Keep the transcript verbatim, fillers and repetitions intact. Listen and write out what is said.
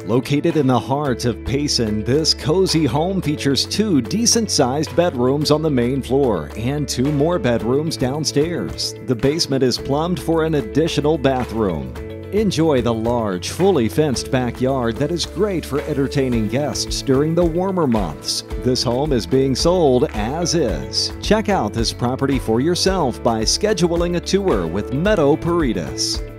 Located in the heart of Payson, this cozy home features two decent-sized bedrooms on the main floor and two more bedrooms downstairs. The basement is plumbed for an additional bathroom. Enjoy the large, fully fenced backyard that is great for entertaining guests during the warmer months. This home is being sold as is. Check out this property for yourself by scheduling a tour with Meadow Perides.